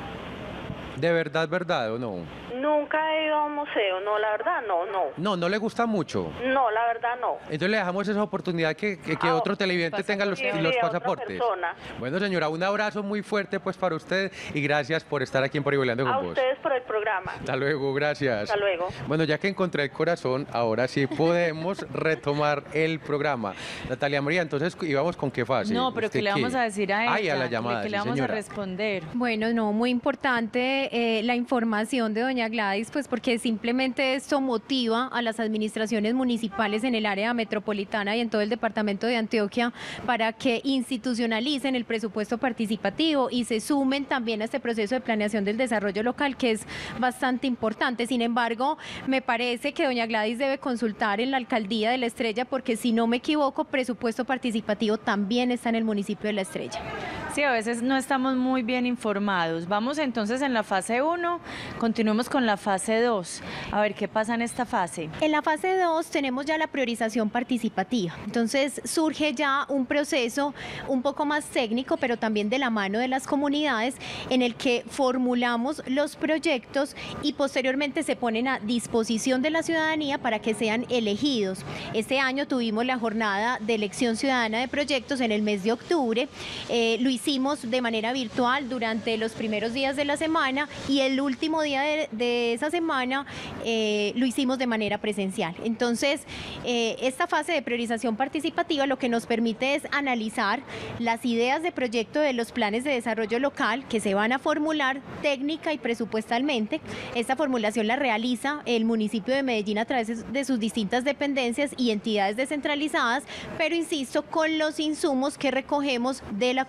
¿De verdad, verdad o no? Nunca he ido a un museo, no, la verdad, no, no. No, ¿no le gusta mucho? No, la verdad, no. Entonces le dejamos esa oportunidad que, que, que ah, otro televidente tenga los, los pasaportes. Bueno, señora, un abrazo muy fuerte pues para usted y gracias por estar aquí en Parihueleando con vos. vos. A ustedes por el programa. Hasta luego, gracias. Hasta luego. Bueno, ya que encontré el corazón, ahora sí podemos retomar el programa. Natalia María, entonces íbamos con qué fase. No, pero ¿qué le vamos a decir a ella? Ay, a la llamada, ¿Qué sí, le vamos señora. a responder? Bueno, no, muy importante eh, la información de doña Gladys, pues porque simplemente esto motiva a las administraciones municipales en el área metropolitana y en todo el departamento de Antioquia para que institucionalicen el presupuesto participativo y se sumen también a este proceso de planeación del desarrollo local, que es bastante importante. Sin embargo, me parece que doña Gladys debe consultar en la alcaldía de La Estrella, porque si no me equivoco, presupuesto participativo también está en el municipio de La Estrella. Sí, a veces no estamos muy bien informados. Vamos entonces en la fase uno, continuemos con la fase dos. A ver qué pasa en esta fase. En la fase dos tenemos ya la priorización participativa. Entonces surge ya un proceso un poco más técnico, pero también de la mano de las comunidades, en el que formulamos los proyectos y posteriormente se ponen a disposición de la ciudadanía para que sean elegidos. Este año tuvimos la jornada de elección ciudadana de proyectos en el mes de octubre. Eh, lo hicimos de manera virtual durante los primeros días de la semana y el último día de, de esa semana eh, lo hicimos de manera presencial. Entonces, eh, esta fase de priorización participativa lo que nos permite es analizar las ideas de proyecto de los planes de desarrollo local que se van a formular técnica y presupuestalmente. Esta formulación la realiza el municipio de Medellín a través de sus distintas dependencias y entidades descentralizadas, pero insisto, con los insumos que recogemos de la comunidad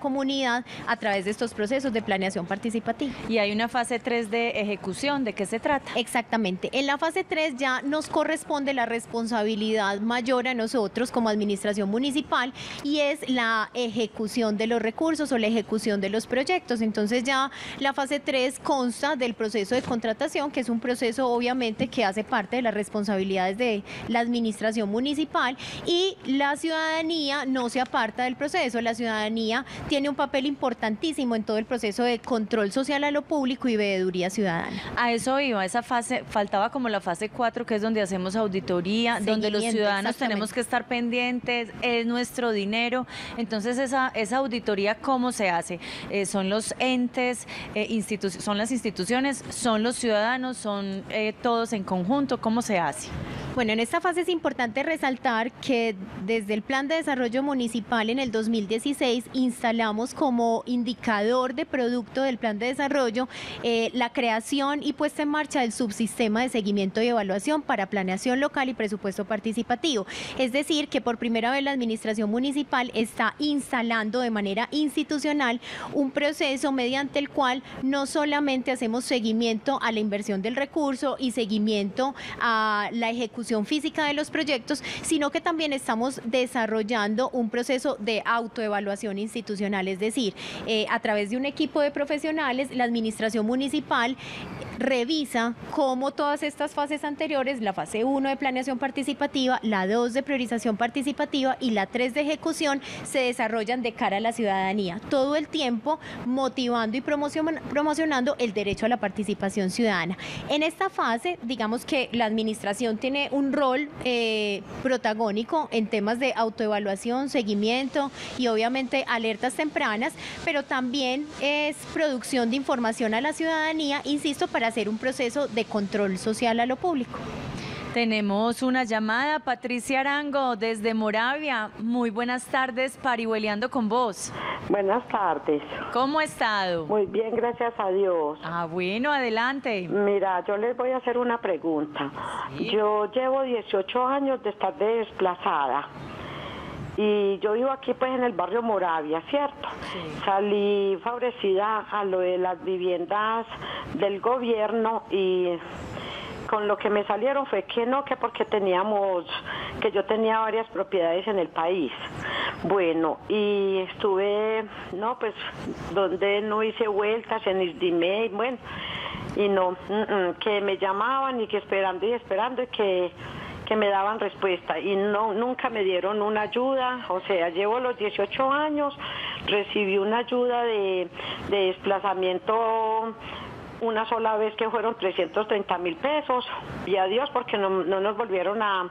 comunidad a través de estos procesos de planeación participativa. Y hay una fase tres de ejecución, ¿de qué se trata? Exactamente. En la fase tres ya nos corresponde la responsabilidad mayor a nosotros como administración municipal y es la ejecución de los recursos o la ejecución de los proyectos. Entonces ya la fase tres consta del proceso de contratación, que es un proceso obviamente que hace parte de las responsabilidades de la administración municipal, y la ciudadanía no se aparta del proceso. La ciudadanía tiene un papel importantísimo en todo el proceso de control social a lo público y veeduría ciudadana. A eso iba, esa fase, faltaba como la fase cuatro, que es donde hacemos auditoría, Seguimiento, donde los ciudadanos tenemos que estar pendientes, es nuestro dinero. Entonces esa, esa auditoría, ¿cómo se hace? Eh, son los entes, eh, institu- son las instituciones, son los ciudadanos, son eh, todos en conjunto, ¿cómo se hace? Bueno, en esta fase es importante resaltar que desde el Plan de Desarrollo Municipal en el dos mil dieciséis instalamos como indicador de producto del Plan de Desarrollo eh, la creación y puesta en marcha del subsistema de seguimiento y evaluación para planeación local y presupuesto participativo. Es decir, que por primera vez la Administración Municipal está instalando de manera institucional un proceso mediante el cual no solamente hacemos seguimiento a la inversión del recurso y seguimiento a la ejecución física de los proyectos, sino que también estamos desarrollando un proceso de autoevaluación institucional, es decir, eh, a través de un equipo de profesionales, la administración municipal revisa cómo todas estas fases anteriores, la fase uno de planeación participativa, la dos de priorización participativa y la tres de ejecución, se desarrollan de cara a la ciudadanía, todo el tiempo motivando y promocion- promocionando el derecho a la participación ciudadana. En esta fase, digamos que la administración tiene un rol eh, protagónico en temas de autoevaluación, seguimiento y obviamente alertas tempranas, pero también es producción de información a la ciudadanía, insisto, para hacer un proceso de control social a lo público. Tenemos una llamada, Patricia Arango, desde Moravia. Muy buenas tardes, parihueleando con vos. Buenas tardes. ¿Cómo ha estado? Muy bien, gracias a Dios. Ah, bueno, adelante. Mira, yo les voy a hacer una pregunta. Sí. Yo llevo dieciocho años de estar desplazada. Y yo vivo aquí pues en el barrio Moravia, ¿cierto? Sí. Salí favorecida a lo de las viviendas del gobierno y con lo que me salieron fue que no, que porque teníamos, que yo tenía varias propiedades en el país. Bueno, y estuve, no, pues, donde no hice vueltas, en ISDIMED, bueno, y no, mm, mm, que me llamaban y que esperando y esperando y que... que me daban respuesta y no nunca me dieron una ayuda, o sea, llevo los dieciocho años, recibí una ayuda de, de desplazamiento una sola vez que fueron trescientos treinta mil pesos y adiós porque no, no nos volvieron a,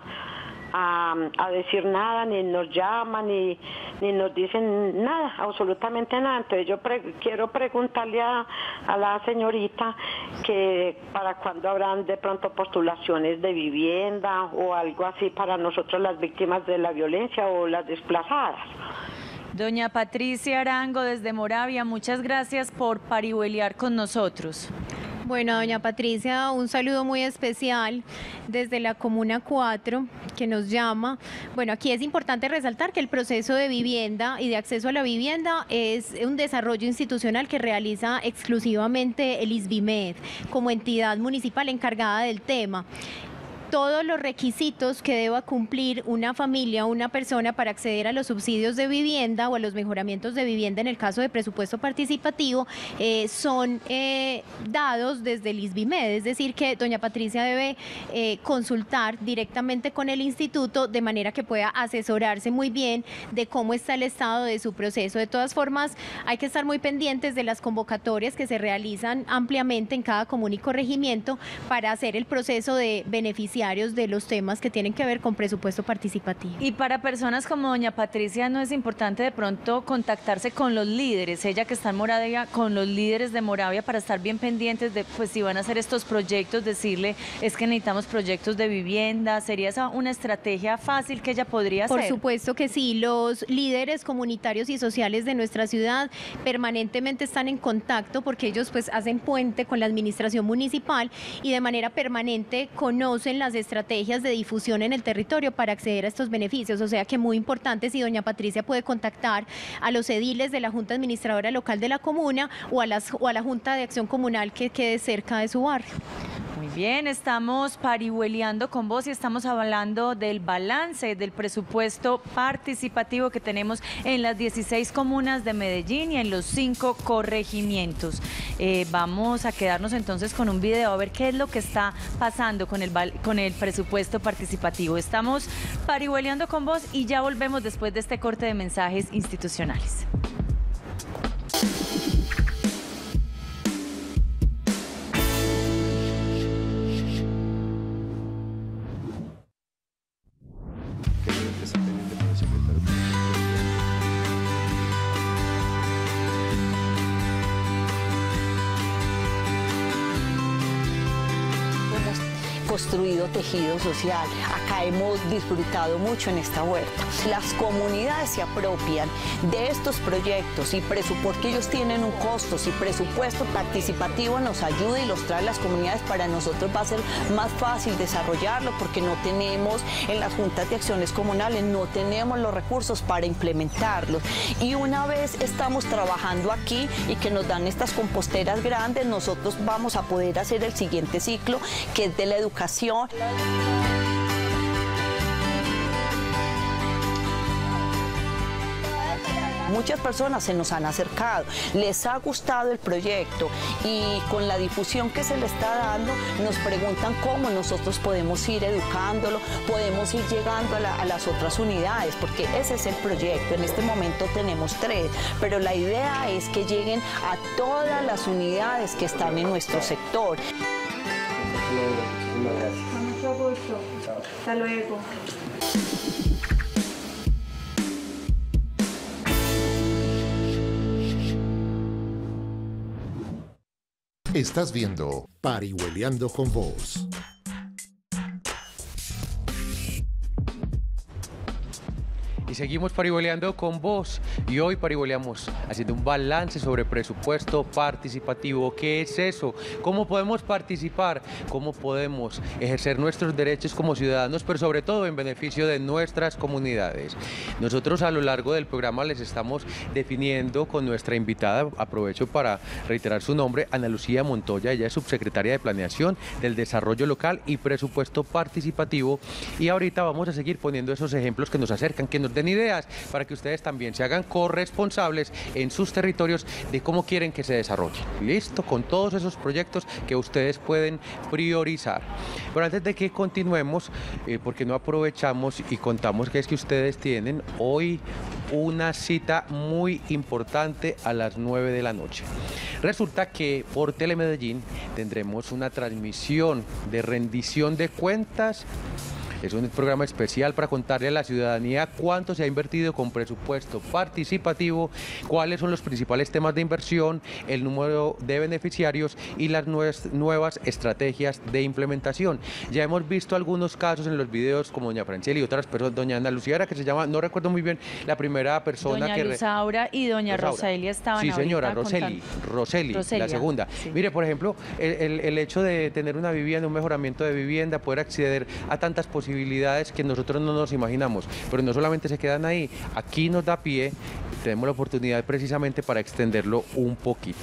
a, a decir nada, ni nos llaman, ni, ni nos dicen nada, absolutamente nada. Entonces yo pre quiero preguntarle a, a la señorita que para cuándo habrán de pronto postulaciones de vivienda o algo así para nosotros las víctimas de la violencia o las desplazadas. Doña Patricia Arango desde Moravia, muchas gracias por parihuelear con nosotros. Bueno, doña Patricia, un saludo muy especial desde la Comuna cuatro que nos llama. Bueno, aquí es importante resaltar que el proceso de vivienda y de acceso a la vivienda es un desarrollo institucional que realiza exclusivamente el ISBIMED como entidad municipal encargada del tema. Todos los requisitos que deba cumplir una familia o una persona para acceder a los subsidios de vivienda o a los mejoramientos de vivienda en el caso de presupuesto participativo eh, son eh, dados desde el ISBIMED, es decir que doña Patricia debe eh, consultar directamente con el instituto de manera que pueda asesorarse muy bien de cómo está el estado de su proceso. De todas formas, hay que estar muy pendientes de las convocatorias que se realizan ampliamente en cada comuna y corregimiento para hacer el proceso de beneficiar de los temas que tienen que ver con presupuesto participativo. Y para personas como doña Patricia, ¿no es importante de pronto contactarse con los líderes? Ella que está en Moravia, con los líderes de Moravia para estar bien pendientes de, pues si van a hacer estos proyectos, decirle, es que necesitamos proyectos de vivienda. ¿Sería esa una estrategia fácil que ella podría hacer? Por supuesto que sí, los líderes comunitarios y sociales de nuestra ciudad permanentemente están en contacto porque ellos pues hacen puente con la administración municipal y de manera permanente conocen las las estrategias de difusión en el territorio para acceder a estos beneficios. O sea que muy importante si doña Patricia puede contactar a los ediles de la Junta Administradora Local de la comuna o a, las, o a la Junta de Acción Comunal que quede cerca de su barrio. Muy bien, estamos parihueleando con vos y estamos hablando del balance del presupuesto participativo que tenemos en las dieciséis comunas de Medellín y en los cinco corregimientos. Eh, vamos a quedarnos entonces con un video a ver qué es lo que está pasando con el, con el presupuesto participativo. Estamos parihueleando con vos y ya volvemos después de este corte de mensajes institucionales. Construido tejido social. Acá hemos disfrutado mucho en esta huerta. Las comunidades se apropian de estos proyectos y porque ellos tienen un costo, si presupuesto participativo nos ayuda y los trae las comunidades, para nosotros va a ser más fácil desarrollarlo porque no tenemos en las juntas de acciones comunales, no tenemos los recursos para implementarlos. Y una vez estamos trabajando aquí y que nos dan estas composteras grandes, nosotros vamos a poder hacer el siguiente ciclo, que es de la educación. Muchas personas se nos han acercado, les ha gustado el proyecto y con la difusión que se le está dando nos preguntan cómo nosotros podemos ir educándolo, podemos ir llegando a, la, a las otras unidades, porque ese es el proyecto. En este momento tenemos tres, pero la idea es que lleguen a todas las unidades que están en nuestro sector. Con mucho gusto. Hasta luego. Estás viendo Parihueleando con Vos. Y seguimos parihueleando con vos y hoy parihueleamos haciendo un balance sobre presupuesto participativo. ¿Qué es eso? ¿Cómo podemos participar? ¿Cómo podemos ejercer nuestros derechos como ciudadanos, pero sobre todo en beneficio de nuestras comunidades? Nosotros a lo largo del programa les estamos definiendo con nuestra invitada, aprovecho para reiterar su nombre, Ana Lucía Montoya. Ella es subsecretaria de Planeación del Desarrollo Local y Presupuesto Participativo, y ahorita vamos a seguir poniendo esos ejemplos que nos acercan, que nos den ideas para que ustedes también se hagan corresponsables en sus territorios de cómo quieren que se desarrolle. Listo, con todos esos proyectos que ustedes pueden priorizar. Pero antes de que continuemos, eh, porque no aprovechamos y contamos que es que ustedes tienen hoy una cita muy importante a las nueve de la noche. Resulta que por Telemedellín tendremos una transmisión de rendición de cuentas. Es un programa especial para contarle a la ciudadanía cuánto se ha invertido con presupuesto participativo, cuáles son los principales temas de inversión, el número de beneficiarios y las nuevas estrategias de implementación. Ya hemos visto algunos casos en los videos como doña Franceli y otras personas, doña Ana Lucía, era que se llama, no recuerdo muy bien la primera persona doña que... Doña Luzaura y doña Rosaura. Roselia estaban Sí, señora, Roseli, Roseli, Roselia, la segunda. sí. Mire, por ejemplo, el, el, el hecho de tener una vivienda, un mejoramiento de vivienda, poder acceder a tantas posibilidades que nosotros no nos imaginamos, pero no solamente se quedan ahí, aquí nos da pie, tenemos la oportunidad precisamente para extenderlo un poquito.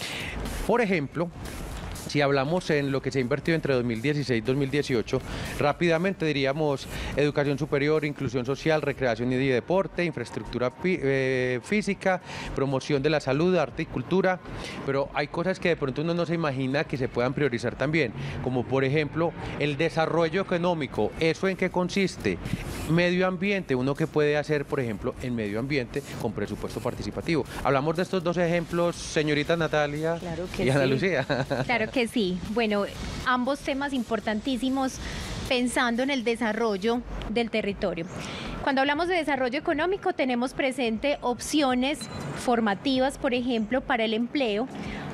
Por ejemplo, si hablamos en lo que se ha invertido entre dos mil dieciséis y dos mil dieciocho, rápidamente diríamos educación superior, inclusión social, recreación y deporte, infraestructura eh, física, promoción de la salud, arte y cultura, pero hay cosas que de pronto uno no se imagina que se puedan priorizar también, como por ejemplo el desarrollo económico. ¿Eso en qué consiste? Medio ambiente, uno que puede hacer, por ejemplo, en medio ambiente con presupuesto participativo. Hablamos de estos dos ejemplos, señorita Natalia claro que y Ana sí. Lucía. Claro que sí. Bueno, ambos temas importantísimos pensando en el desarrollo del territorio. Cuando hablamos de desarrollo económico tenemos presente opciones formativas, por ejemplo, para el empleo,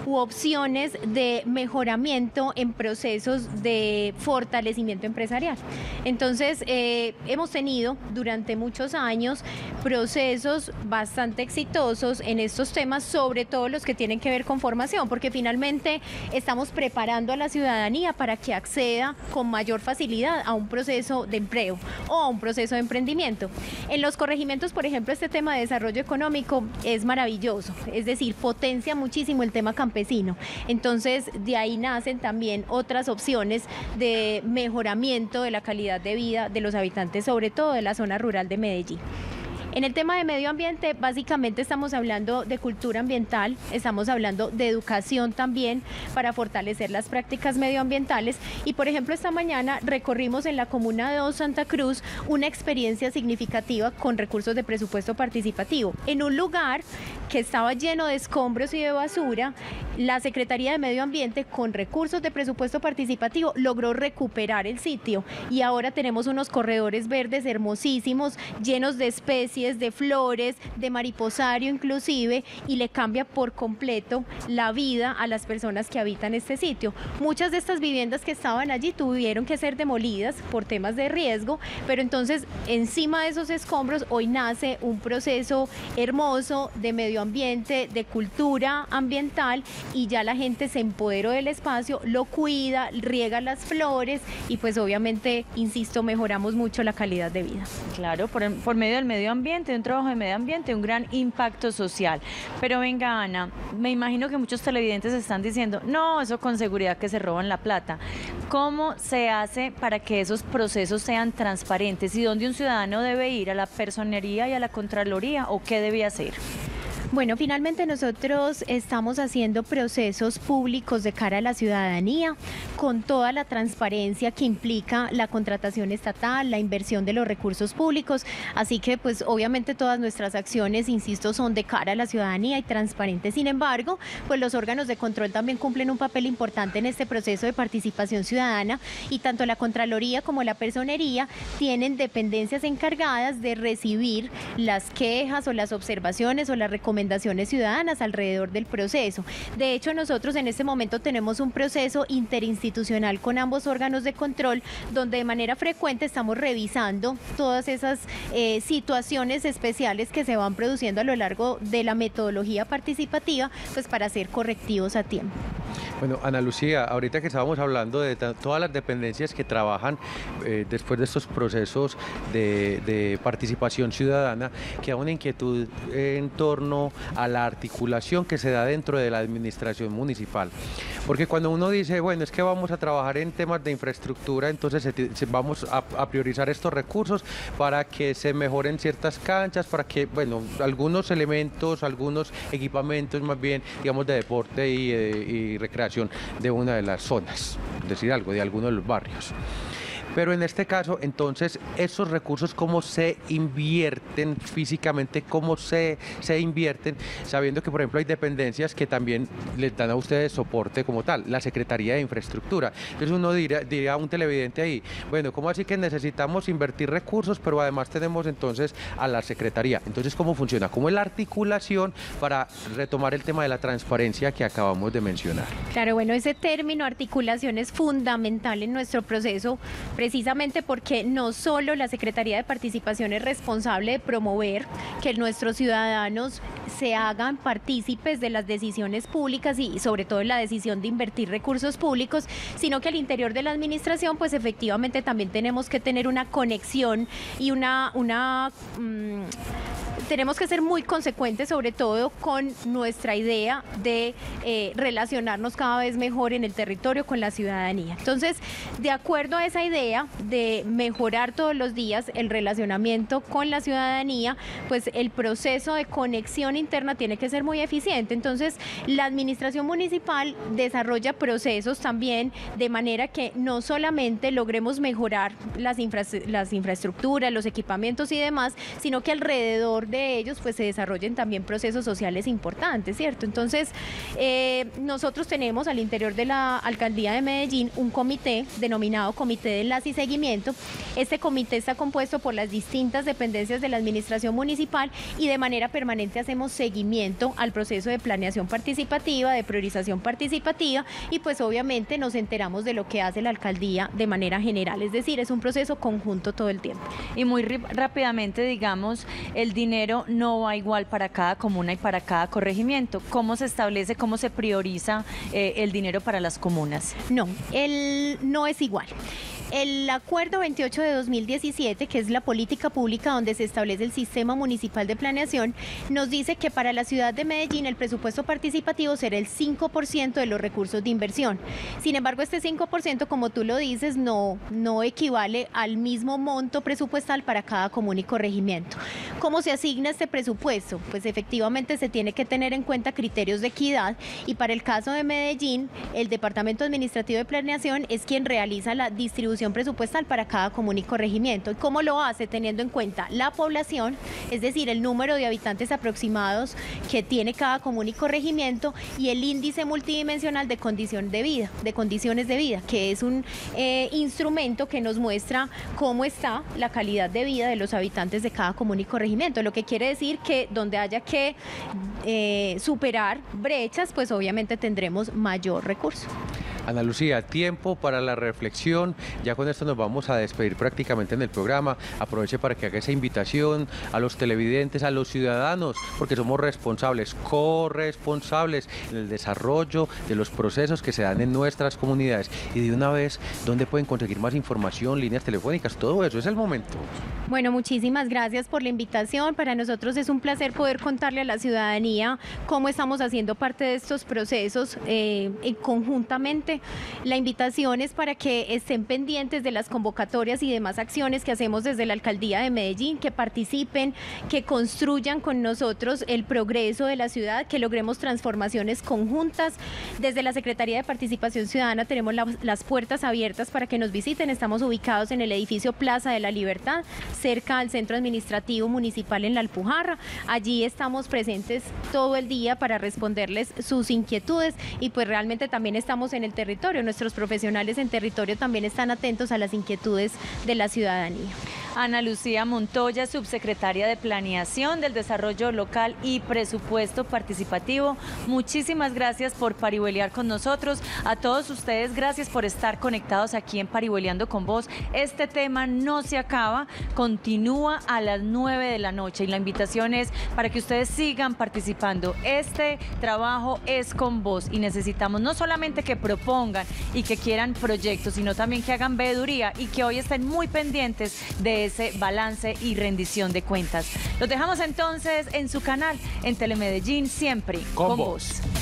u opciones de mejoramiento en procesos de fortalecimiento empresarial. Entonces, eh, hemos tenido durante muchos años procesos bastante exitosos en estos temas, sobre todo los que tienen que ver con formación, porque finalmente estamos preparando a la ciudadanía para que acceda con mayor facilidad a un proceso de empleo o a un proceso de emprendimiento. En los corregimientos, por ejemplo, este tema de desarrollo económico es maravilloso, es decir, potencia muchísimo el tema campesino. Entonces, de ahí nacen también otras opciones de mejoramiento de la calidad de vida de los habitantes, sobre todo de la zona rural de Medellín. En el tema de medio ambiente, básicamente estamos hablando de cultura ambiental, estamos hablando de educación también para fortalecer las prácticas medioambientales y, por ejemplo, esta mañana recorrimos en la Comuna dos Santa Cruz una experiencia significativa con recursos de presupuesto participativo. En un lugar que estaba lleno de escombros y de basura, la Secretaría de Medio Ambiente, con recursos de presupuesto participativo, logró recuperar el sitio y ahora tenemos unos corredores verdes hermosísimos, llenos de especies, de flores, de mariposario inclusive, y le cambia por completo la vida a las personas que habitan este sitio. Muchas de estas viviendas que estaban allí tuvieron que ser demolidas por temas de riesgo, pero entonces encima de esos escombros hoy nace un proceso hermoso de medio ambiente, de cultura ambiental, y ya la gente se empoderó del espacio, lo cuida, riega las flores y pues obviamente, insisto, mejoramos mucho la calidad de vida. Claro, por, por medio del medio ambiente, de un trabajo de medio ambiente, un gran impacto social. Pero venga, Ana, me imagino que muchos televidentes están diciendo, no, eso con seguridad que se roban la plata. ¿Cómo se hace para que esos procesos sean transparentes y dónde un ciudadano debe ir, a la personería y a la Contraloría, o qué debe hacer? Bueno, finalmente nosotros estamos haciendo procesos públicos de cara a la ciudadanía con toda la transparencia que implica la contratación estatal, la inversión de los recursos públicos, así que pues obviamente todas nuestras acciones, insisto, son de cara a la ciudadanía y transparentes. Sin embargo, pues los órganos de control también cumplen un papel importante en este proceso de participación ciudadana y tanto la Contraloría como la Personería tienen dependencias encargadas de recibir las quejas o las observaciones o las recomendaciones ciudadanas alrededor del proceso. De hecho, nosotros en este momento tenemos un proceso interinstitucional con ambos órganos de control, donde de manera frecuente estamos revisando todas esas eh, situaciones especiales que se van produciendo a lo largo de la metodología participativa, pues para hacer correctivos a tiempo. Bueno, Ana Lucía, ahorita que estábamos hablando de todas las dependencias que trabajan eh, después de estos procesos de, de participación ciudadana, queda una inquietud en torno a la articulación que se da dentro de la administración municipal. Porque cuando uno dice, bueno, es que vamos a trabajar en temas de infraestructura, entonces se, se, vamos a, a priorizar estos recursos para que se mejoren ciertas canchas, para que, bueno, algunos elementos, algunos equipamientos más bien, digamos, de deporte y, y recreación de una de las zonas, decir algo, de alguno de los barrios. Pero en este caso, entonces, esos recursos, ¿cómo se invierten físicamente? ¿Cómo se, se invierten? Sabiendo que, por ejemplo, hay dependencias que también les dan a ustedes soporte como tal, la Secretaría de Infraestructura. Entonces uno diría, diría a un televidente ahí, bueno, ¿cómo así que necesitamos invertir recursos, pero además tenemos entonces a la Secretaría? Entonces, ¿cómo funciona? ¿Cómo es la articulación para retomar el tema de la transparencia que acabamos de mencionar? Claro, bueno, ese término articulación es fundamental en nuestro proceso, precisamente porque no solo la Secretaría de Participación es responsable de promover que nuestros ciudadanos se hagan partícipes de las decisiones públicas y sobre todo en la decisión de invertir recursos públicos, sino que al interior de la administración pues efectivamente también tenemos que tener una conexión y una... una mmm, tenemos que ser muy consecuentes sobre todo con nuestra idea de eh, relacionarnos cada vez mejor en el territorio con la ciudadanía. Entonces, de acuerdo a esa idea de mejorar todos los días el relacionamiento con la ciudadanía, pues el proceso de conexión interna tiene que ser muy eficiente. Entonces, la administración municipal desarrolla procesos también de manera que no solamente logremos mejorar las, infra las infraestructuras, los equipamientos y demás, sino que alrededor de ellos pues se desarrollen también procesos sociales importantes, ¿cierto? Entonces, eh, nosotros tenemos al interior de la Alcaldía de Medellín un comité denominado Comité de Enlace y Seguimiento. Este comité está compuesto por las distintas dependencias de la administración municipal y de manera permanente hacemos seguimiento al proceso de planeación participativa, de priorización participativa y pues obviamente nos enteramos de lo que hace la alcaldía de manera general, es decir, es un proceso conjunto todo el tiempo. Y muy rápidamente, digamos, el dinero no va igual para cada comuna y para cada corregimiento. ¿Cómo se establece, cómo se prioriza eh, el dinero para las comunas? No, el, no es igual. El acuerdo veintiocho de dos mil diecisiete, que es la política pública donde se establece el sistema municipal de planeación, nos dice que para la ciudad de Medellín el presupuesto participativo será el cinco por ciento de los recursos de inversión. Sin embargo, este cinco por ciento, como tú lo dices, no, no equivale al mismo monto presupuestal para cada comuna y corregimiento. ¿Cómo se asigna este presupuesto? Pues efectivamente se tiene que tener en cuenta criterios de equidad y para el caso de Medellín, el Departamento Administrativo de Planeación es quien realiza la distribución presupuestal para cada comuna y corregimiento. ¿Y cómo lo hace? Teniendo en cuenta la población, es decir, el número de habitantes aproximados que tiene cada comuna y corregimiento y el índice multidimensional de condición de vida, de condiciones de vida, que es un eh, instrumento que nos muestra cómo está la calidad de vida de los habitantes de cada comuna y corregimiento, lo que quiere decir que donde haya que eh, superar brechas, pues obviamente tendremos mayor recurso. Ana Lucía, tiempo para la reflexión. Ya con esto nos vamos a despedir prácticamente en el programa. Aproveche para que haga esa invitación a los televidentes, a los ciudadanos, porque somos responsables, corresponsables en el desarrollo de los procesos que se dan en nuestras comunidades. Y de una vez, ¿dónde pueden conseguir más información, líneas telefónicas? Todo eso es el momento. Bueno, muchísimas gracias por la invitación. Para nosotros es un placer poder contarle a la ciudadanía cómo estamos haciendo parte de estos procesos eh, conjuntamente. La invitación es para que estén pendientes de las convocatorias y demás acciones que hacemos desde la Alcaldía de Medellín, que participen, que construyan con nosotros el progreso de la ciudad, que logremos transformaciones conjuntas. Desde la Secretaría de Participación Ciudadana tenemos la, las puertas abiertas para que nos visiten. Estamos ubicados en el edificio Plaza de la Libertad, cerca al Centro Administrativo Municipal en La Alpujarra. Allí estamos presentes todo el día para responderles sus inquietudes y pues realmente también estamos en el territorio. Nuestros profesionales en territorio también están atentos a las inquietudes de la ciudadanía. Ana Lucía Montoya, subsecretaria de Planeación del Desarrollo Local y Presupuesto Participativo, muchísimas gracias por parihuelear con nosotros. A todos ustedes, gracias por estar conectados aquí en Parihueleando con Vos. Este tema no se acaba, continúa a las nueve de la noche y la invitación es para que ustedes sigan participando. Este trabajo es con vos y necesitamos no solamente que propongan y que quieran proyectos, sino también que hagan veeduría y que hoy estén muy pendientes de ese balance y rendición de cuentas. Los dejamos entonces en su canal, en Telemedellín, siempre con, con vos. vos.